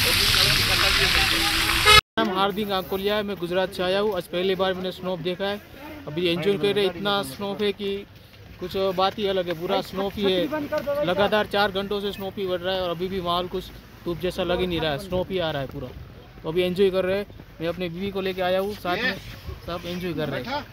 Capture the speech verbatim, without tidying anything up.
नाम हार्दिक आंकोलिया है, मैं गुजरात से आया हूँ। आज पहली बार मैंने स्नोफ देखा है। अभी एंजॉय कर रहे हैं। इतना स्नोफ है कि कुछ बात ही अलग है। पूरा स्नोफ ही है, लगातार चार घंटों से स्नोफ ही बढ़ रहा है और अभी भी माहौल कुछ धूप जैसा लग ही नहीं रहा है, स्नोफ ही आ रहा है पूरा। तो अभी एंजॉय कर रहे हैं। मैं अपनी बीवी को लेके आया हूँ, साथ में सब एंजॉय कर रहे हैं।